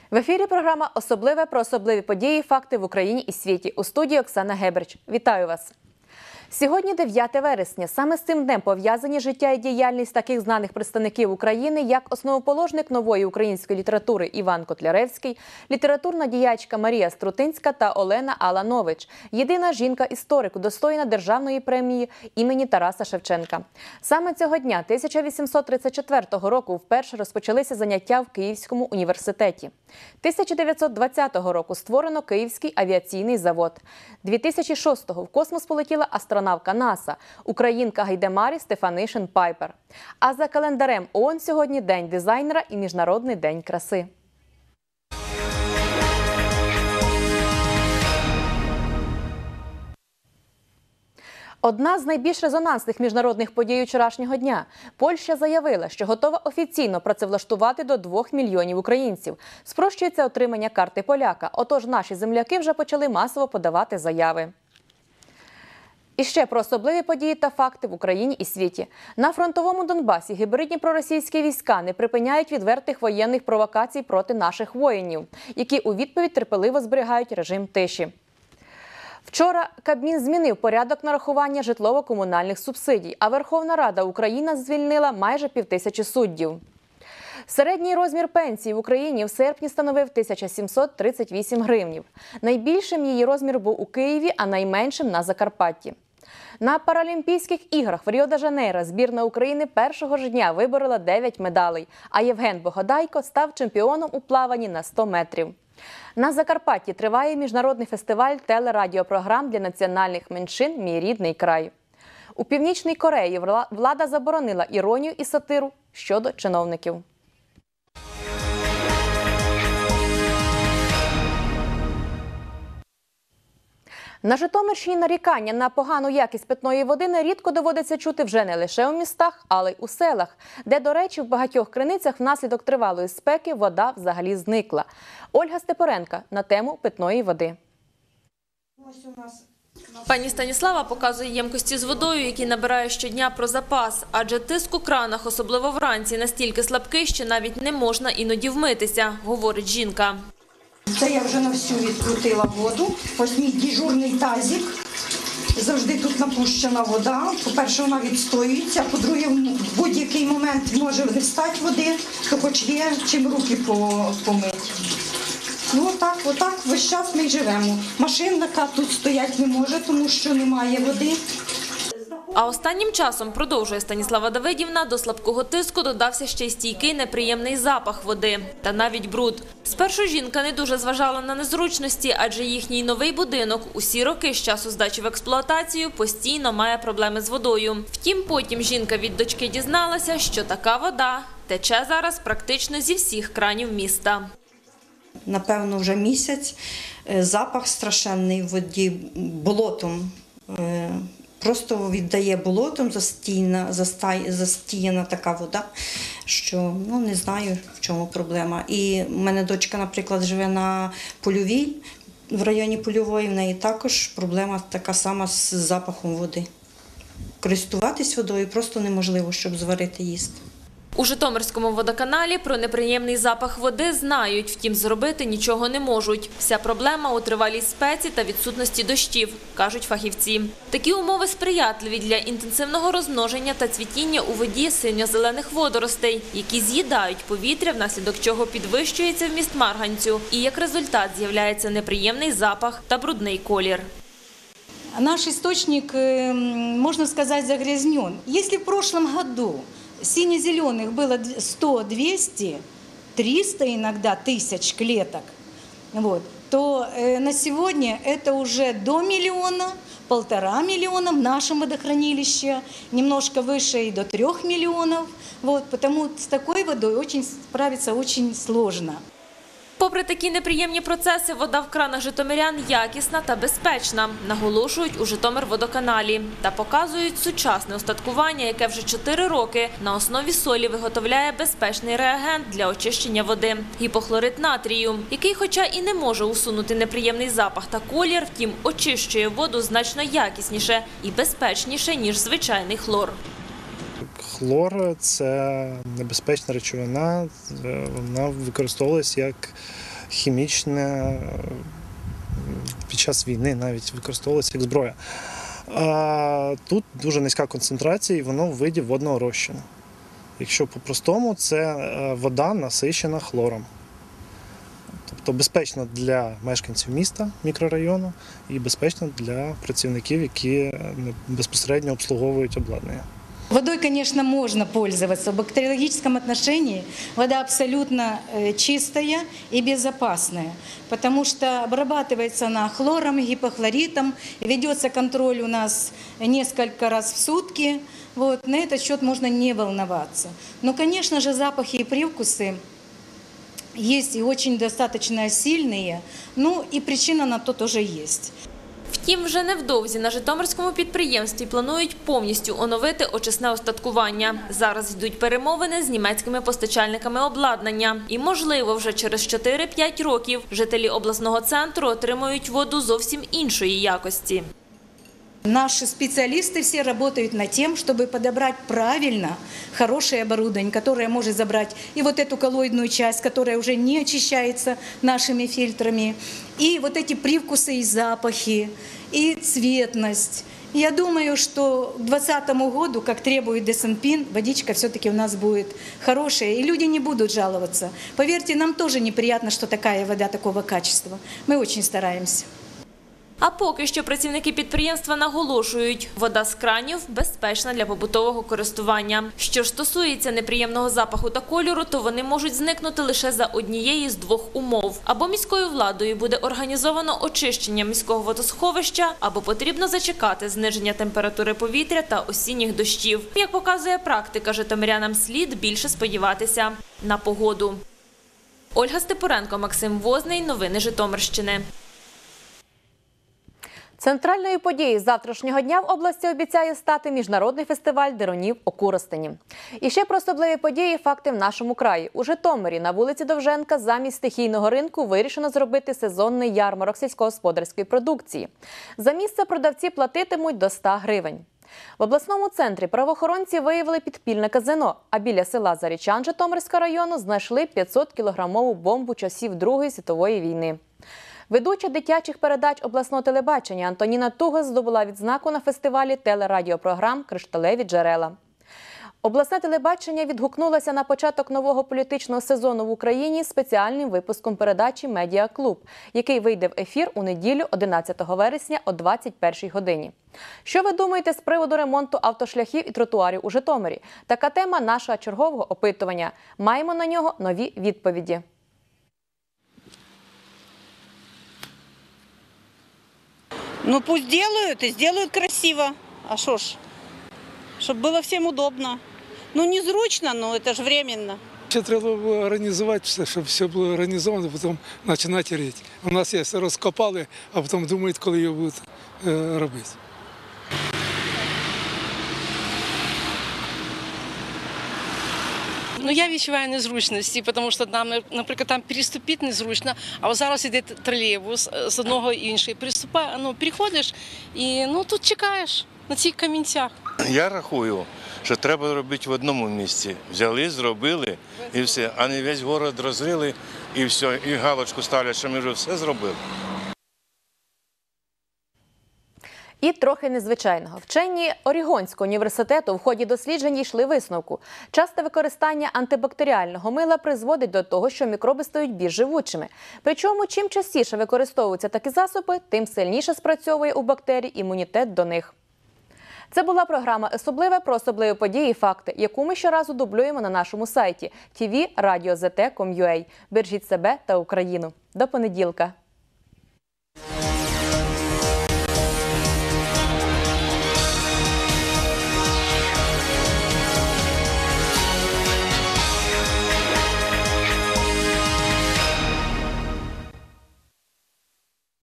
В ефірі програма «Особливе» про особливі події, факти в Україні і світі. У студії Оксана Геберч. Вітаю вас! Сьогодні 9 вересня. Саме з цим днем пов'язані життя і діяльність таких знаних представників України, як основоположник нової української літератури Іван Котляревський, літературна діячка Марія Струтинська та Олена Аланович. Єдина жінка-історик, удостоєна Державної премії імені Тараса Шевченка. Саме цього дня, 1834 року, вперше розпочалися заняття в Київському університеті. 1920 року створено Київський авіаційний завод. 2006-го в космос полетіла астронавтка НАСА, українка Гайдемарі Стефанишин-Пайпер. А за календарем ООН сьогодні День дизайнера і Міжнародний день краси. Одна з найбільш резонансних міжнародних подій вчорашнього дня. Польща заявила, що готова офіційно працевлаштувати до 2 мільйонів українців. Спрощується отримання карти поляка. Отож, наші земляки вже почали масово подавати заяви. І ще про особливі події та факти в Україні і світі. На фронтовому Донбасі гібридні проросійські війська не припиняють відвертих воєнних провокацій проти наших воїнів, які у відповідь терпеливо зберігають режим тиші. Вчора Кабмін змінив порядок нарахування житлово-комунальних субсидій, а Верховна Рада України звільнила майже 5000 суддів. Середній розмір пенсії в Україні в серпні становив 1738 гривнів. Найбільшим її розмір був у Києві, а найменшим – на Закарпатті. На Паралімпійських іграх в Ріо-де-Жанейро збірна України першого ж дня виборола 9 медалей, а Євген Богодайко став чемпіоном у плаванні на 100 метрів. На Закарпатті триває міжнародний фестиваль телерадіопрограм для національних меншин «Мій рідний край». У Північній Кореї влада заборонила іронію і сатиру щодо чиновників. На Житомирщині нарікання на погану якість питної води нерідко доводиться чути вже не лише у містах, але й у селах, де, до речі, в багатьох криницях внаслідок тривалої спеки вода взагалі зникла. Ольга Степоренко на тему питної води. Пані Станіслава показує ємкості з водою, які набирає щодня про запас, адже тиск у кранах, особливо вранці, настільки слабкий, що навіть не можна іноді вмитися, говорить жінка. Це я вже на всю відкрутила воду. Ось мій дежурний тазик. Завжди тут напущена вода. По-перше, вона відстоюється. По-друге, в будь-який момент може вистати води, то хоч є чим руки помити. Ну отак весь час ми й живемо. Машинка тут стоять не може, тому що немає води. А останнім часом, продовжує Станіслава Давидівна, до слабкого тиску додався ще й стійкий неприємний запах води та навіть бруд. Спершу жінка не дуже зважала на незручності, адже їхній новий будинок усі роки з часу здачі в експлуатацію постійно має проблеми з водою. Втім, потім жінка від дочки дізналася, що така вода тече зараз практично зі всіх кранів міста. Напевно, вже місяць. Запах страшенний в воді, болотом. Просто віддає болотом, застіяна така вода, що не знаю, в чому проблема. І в мене дочка, наприклад, живе на Польовій, в районі Польової, в неї також проблема така сама з запахом води. Користуватись водою просто неможливо, щоб зварити їсти. У Житомирському водоканалі про неприємний запах води знають, втім зробити нічого не можуть. Вся проблема у тривалій спеці та відсутності дощів, кажуть фахівці. Такі умови сприятливі для інтенсивного розмноження та цвітіння у воді синьо-зелених водоростей, які з'їдають повітря, внаслідок чого підвищується вміст марганцю. І як результат з'являється неприємний запах та брудний колір. Наш источник, можно сказать, загрязнен. Если в прошлом году сине-зеленых было 100, 200, 300 иногда тысяч клеток, то на сегодня это уже до миллиона, 1,5 миллиона в нашем водохранилище, немножко выше и до 3 миллионов. Потому с такой водой справиться очень сложно. Попри такі неприємні процеси, вода в кранах житомирян якісна та безпечна, наголошують у Житомирводоканалі. Та показують сучасне устаткування, яке вже 4 роки на основі солі виготовляє безпечний реагент для очищення води – гіпохлорид натрію, який хоча і не може усунути неприємний запах та колір, втім очищує воду значно якісніше і безпечніше, ніж звичайний хлор. Хлор – це небезпечна речовина, вона використовувалась як хімічне під час війни навіть використовувалося як зброя. А тут дуже низька концентрація і воно в виді водного розчину. Якщо по-простому, це вода насичена хлором. Тобто безпечно для мешканців міста, мікрорайону і безпечно для працівників, які безпосередньо обслуговують обладнання. Водой, конечно, можно пользоваться. В бактериологическом отношении вода абсолютно чистая и безопасная, потому что обрабатывается она хлором, гипохлоритом, ведется контроль у нас несколько раз в сутки. Вот, на этот счет можно не волноваться. Но, конечно же, запахи и привкусы есть и очень достаточно сильные, ну и причина на то тоже есть. Втім, вже невдовзі на житомирському підприємстві планують повністю оновити очисне устаткування. Зараз йдуть перемовини з німецькими постачальниками обладнання. І, можливо, вже через 4-5 років жителі обласного центру отримують воду зовсім іншої якості. Наши специалисты все работают над тем, чтобы подобрать правильно хорошее оборудование, которое может забрать и вот эту коллоидную часть, которая уже не очищается нашими фильтрами, и вот эти привкусы и запахи, и цветность. Я думаю, что к 2020 году, как требует Десенпин, водичка все-таки у нас будет хорошая, и люди не будут жаловаться. Поверьте, нам тоже неприятно, что такая вода такого качества. Мы очень стараемся. А поки що працівники підприємства наголошують, вода з кранів безпечна для побутового користування. Що ж стосується неприємного запаху та кольору, то вони можуть зникнути лише за однієї з двох умов. Або міською владою буде організовано очищення міського водосховища, або потрібно зачекати зниження температури повітря та осінніх дощів. Як показує практика, житомирянам слід більше сподіватися на погоду. Ольга Степуренко, Максим Возний. Новини Житомирщини. Центральною подією завтрашнього дня в області обіцяє стати міжнародний фестиваль дерунів у Коростені. І ще про особливі події і факти в нашому краї. У Житомирі на вулиці Довженка замість стихійного ринку вирішено зробити сезонний ярмарок сільськогосподарської продукції. За місце продавці платитимуть до 100 гривень. В обласному центрі правоохоронці виявили підпільне казино, а біля села Зарічан Житомирського району знайшли 500-кілограмову бомбу часів Другої світової війни. Ведуча дитячих передач обласного телебачення Антоніна Тугас здобула відзнаку на фестивалі телерадіопрограм «Кришталеві джерела». Обласне телебачення відгукнулося на початок нового політичного сезону в Україні спеціальним випуском передачі «Медіаклуб», який вийде в ефір у неділю 11 вересня о 21 годині. Що ви думаєте з приводу ремонту автошляхів і тротуарів у Житомирі? Така тема нашого чергового опитування. Маємо на нього нові відповіді. Ну пусть делают и сделают красиво. А что ж, чтобы было всем удобно. Ну незручно, но это же временно. Ще треба було організувати все, щоб все було організовано, потім починати рити. У нас є все розкопали, а потім думають, коли його будуть робити. Ну, я відчуваю незручності, тому що нам, наприклад, там переступити незручно, а ось зараз йде тролейбус з одного і іншого. Переходиш і тут чекаєш на цих камінцях. Я рахую, що треба робити в одному місці. Взяли, зробили і все, а не весь город розрили і все, і галочку ставлять, що ми вже все зробили. І трохи незвичайного. Вчені Орігонського університету в ході досліджень йшли висновку. Часте використання антибактеріального мила призводить до того, що мікроби стають більш живучими. Причому, чим частіше використовуються такі засоби, тим сильніше спрацьовує у бактерій імунітет до них. Це була програма «Особливе» про особливі події і факти, яку ми щоразу дублюємо на нашому сайті tvradio.zt.com.ua. Бережіть себе та Україну. До понеділка!